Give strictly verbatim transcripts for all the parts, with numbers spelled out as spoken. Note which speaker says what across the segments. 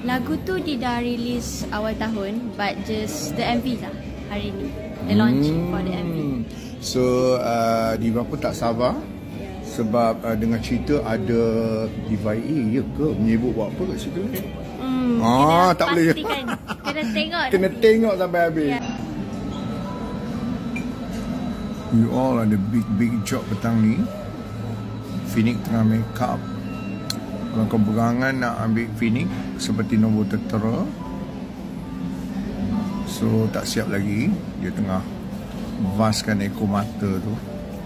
Speaker 1: Lagu tu dia dah release awal tahun, but just the M V lah hari ni. The launch hmm. for the M V.
Speaker 2: So uh, Diva pun tak sabar yeah. sebab uh, dengan cerita ada Diva A ya ke menyebut buat apa kat situ ni?
Speaker 1: Hmm,
Speaker 2: ah tak boleh.
Speaker 1: Kena tengok.
Speaker 2: Kena tengok sampai habis. Yeah. You all ada big big job petang ni. Phoenix tengah make up. Kalau kau berangan nak ambil Phoenix seperti nombor tertera, so tak siap lagi. Dia tengah vaskan ekor mata tu.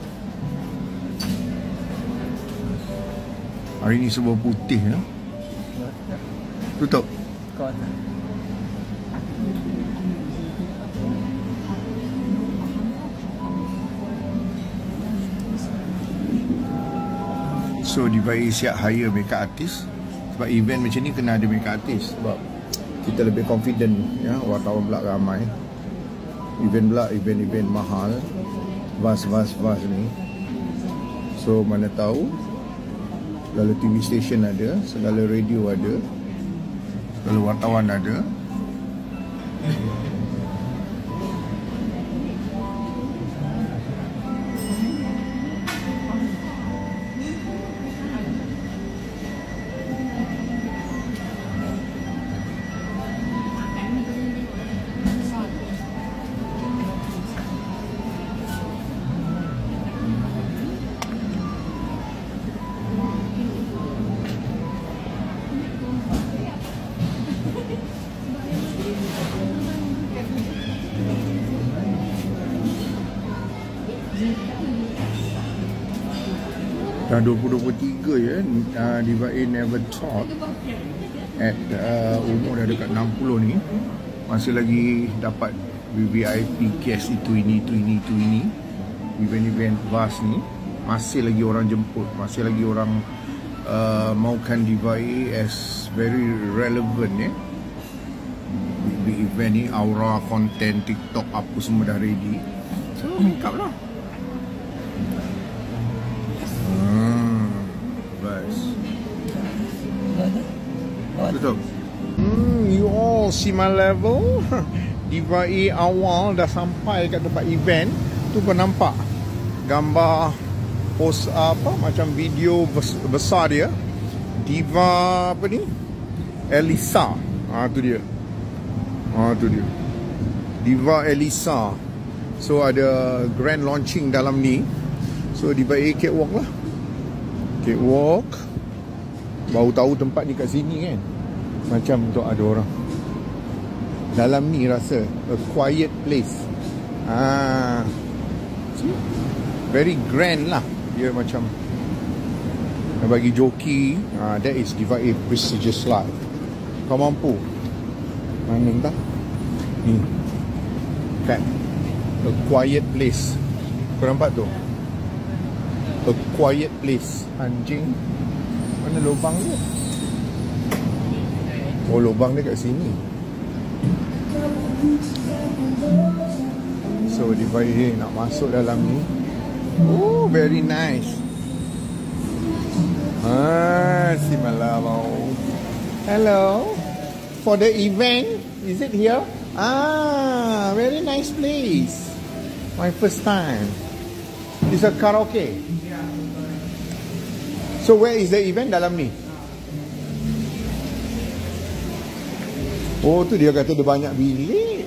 Speaker 2: Hari ni sebuah putih ya. Tutup. So Diva A siap hire makeup artist. Sebab event macam ni kena ada makeup artist. Sebab kita lebih confident ya, wartawan pula ramai. Event pula event-event mahal. Vas-vas-vas ni. So mana tahu, segala T V station ada, segala radio ada, segala wartawan ada. Dah dua puluh dua puluh tiga ya, uh, Diva A never thought at uh, umur dah dekat enam puluh ni masih lagi dapat V V I P guest itu ini itu ini itu ini event-event vast ni, masih lagi orang jemput, masih lagi orang uh, maukan Diva A as very relevant ya. Big event ni, aura, konten, TikTok apa semua dah ready, so make up lah. Betul. Hmm, you all see my level. Diva A awal dah sampai kat tempat event. Tu kau nampak gambar post apa macam video besar dia. Diva apa ni? Elisa. Ah tu dia. Ah tu dia. Diva Elisa. So ada grand launching dalam ni. So Diva A catwalk lah. Catwalk. Baru tahu tempat ni kat sini kan. Macam tu ada orang dalam ni, rasa a quiet place. Ah, see? Very grand lah. Dia macam bagi joki. Ah, that is Diva A prestigious life. Kau mampu mana entah ni kan, a quiet place. Kau nampak tu, a quiet place. Anjing, mana lubang dia? Oh, lubang dia kat sini. So Diva A nak masuk dalam ni. Oh, very nice. Ah, si Malabo. Hello. For the event, is it here? Ah, very nice place. My first time. It's a karaoke. So where is the event? Dalam ni. Oh, tu dia kata dia banyak bilik.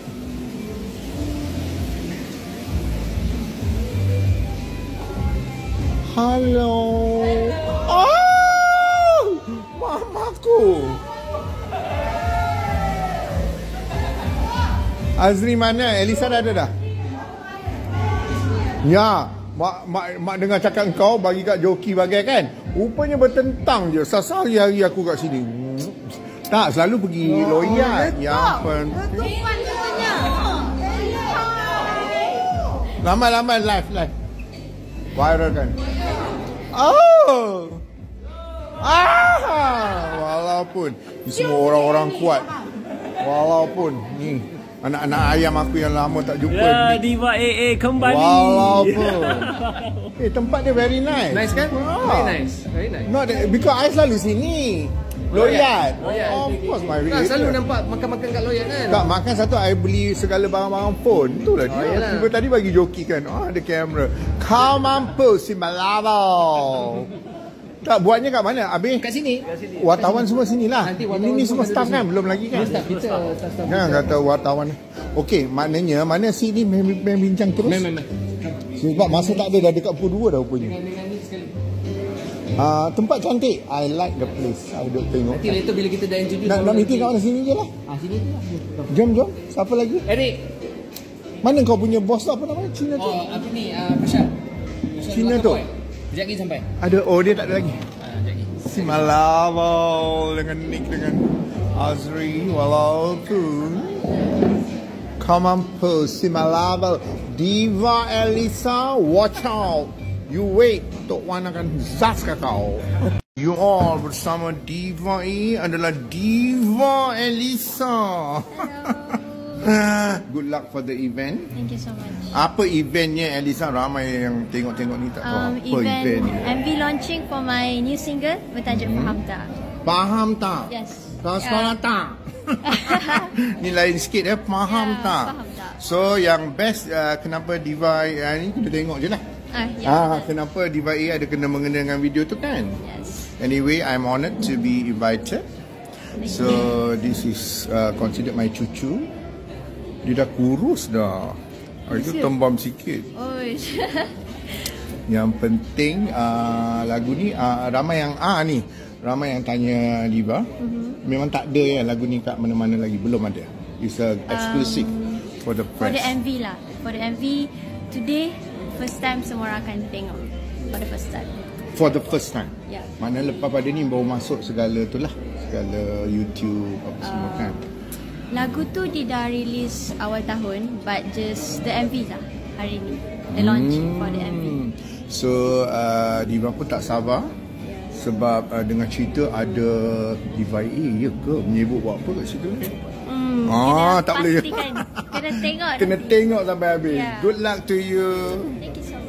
Speaker 2: Halo. Oh! Mamaku. Azri mana? Elisa dah ada dah? Ya, mak mak mak dengar cakap kau bagi kat joki bagai kan? Rupanya bertentang je. Sasari hari aku kat sini. Tak, selalu pergi oh, loyat. Ya, pen. Lama-lama live, live. Viral kan? Oh! Ah! Walaupun ni semua orang-orang kuat. Walaupun ni Anak-anak ayam aku yang lama tak jumpa.
Speaker 3: Ya, Diva A A kembali.
Speaker 2: Walaupun. Eh, tempat dia very nice.
Speaker 4: Nice kan?
Speaker 2: Ah.
Speaker 4: Very nice. Very nice.
Speaker 2: Not that, because I selalu sini. Loyat.
Speaker 4: Loyat.
Speaker 2: Oh, of course my
Speaker 4: Nah,
Speaker 2: related.
Speaker 4: selalu nampak makan-makan kat Loyat kan?
Speaker 2: Tak, makan satu, I beli segala barang-barang phone. Itulah dia.
Speaker 4: Oh, yalah.
Speaker 2: Tiba tadi bagi joki kan. Oh, ada kamera. Kau mampu si Malabo. Tak, buatnya kat mana? Habis?
Speaker 4: Kat sini.
Speaker 2: Wartawan semua sinilah.
Speaker 4: Nanti
Speaker 2: Ini,
Speaker 4: wartawan
Speaker 2: ni
Speaker 4: semua
Speaker 2: semua
Speaker 4: ada
Speaker 2: staff
Speaker 4: di
Speaker 2: kan?
Speaker 4: sini.
Speaker 2: Belum lagi kan?
Speaker 4: Ini staff kita. Staff
Speaker 2: Jangan kata wartawan. Okey, maknanya mana si ni main, main bincang terus?
Speaker 4: Mem, mem, mem.
Speaker 2: Sebab masa tak ada dah dekat pukul dua dah rupanya.
Speaker 4: Dengan dengan ni sekali.
Speaker 2: Uh, tempat cantik. I like the place. I duk tengok.
Speaker 4: Nanti later bila kita dah introduce.
Speaker 2: Nak, nak
Speaker 4: orang
Speaker 2: meeting kat
Speaker 4: nanti-
Speaker 2: mana? Sini je lah.
Speaker 4: Ah, sini tu lah.
Speaker 2: Jom, jom. Siapa lagi?
Speaker 4: Eric.
Speaker 2: Mana kau punya bos tu? Apa namanya? Cina tu?
Speaker 4: Oh, apa ni? Ah, Prashad. Prashad
Speaker 2: Cina
Speaker 4: Lucky
Speaker 2: tu?
Speaker 4: Boy. Sekejap lagi sampai.
Speaker 2: Ada. Oh, dia tak ada lagi.
Speaker 4: Ah, sekejap lagi.
Speaker 2: Si Malawal dengan Nick dengan Azri walaupun come on post si Malawal Diva Elisa, watch out, you wait, Tok Wan akan zas ke kau. You all bersama Diva E adalah Diva Elisa. Good luck for the event.
Speaker 1: Thank you so much.
Speaker 2: Apa eventnya Elisa? Ramai yang tengok-tengok ni tak tahu
Speaker 1: Um,
Speaker 2: apa
Speaker 1: event
Speaker 2: event ni.
Speaker 1: M V launching for my new single bertajuk
Speaker 2: Hmm.
Speaker 1: Faham Tak.
Speaker 2: Faham tak?
Speaker 1: Yes.
Speaker 2: Kau
Speaker 1: Yeah.
Speaker 2: sekolah tak? Ni lain sikit ya, faham
Speaker 1: Ya,
Speaker 2: tak?
Speaker 1: faham tak.
Speaker 2: So yang best uh, kenapa Diva uh, ni kita tengok je lah.
Speaker 1: Ah, ya.
Speaker 2: Ah, kenapa Diva A ada kena mengena dengan video tu kan?
Speaker 1: Yes.
Speaker 2: Anyway, I'm honoured to be invited. So this is uh, considered my cucu. Dia dah kurus dah. Oh, itu
Speaker 1: Serius?
Speaker 2: tembam sikit.
Speaker 1: Oh.
Speaker 2: Yang penting uh, lagu ni uh, ramai yang ah ni, ramai yang tanya Diva. Mm-hmm. Memang tak ada ya lagu ni kat mana-mana lagi, belum ada. It's a exclusive um, for the
Speaker 1: For
Speaker 2: press.
Speaker 1: the M V lah. For the M V today first time semua orang akan tengok. For the first time.
Speaker 2: For the first time.
Speaker 1: Yeah.
Speaker 2: Mana lepas pada ni baru masuk segala tu lah, segala YouTube apa semua
Speaker 1: Uh,
Speaker 2: kan.
Speaker 1: Lagu tu dia dah release awal tahun, but just the M V lah hari ni. The launching for the M V.
Speaker 2: Hmm. So uh, Diva pun tak sabar sebab uh, dengan cerita ada Diva A, ya ke? Menyebut buat apa kat situ ni?
Speaker 1: Hmm,
Speaker 2: Ah,
Speaker 1: kena
Speaker 2: tak boleh.
Speaker 1: pastikan. Kena tengok
Speaker 2: Kena
Speaker 1: nanti.
Speaker 2: tengok sampai habis.
Speaker 1: Yeah.
Speaker 2: Good luck to you.
Speaker 1: Thank you so much.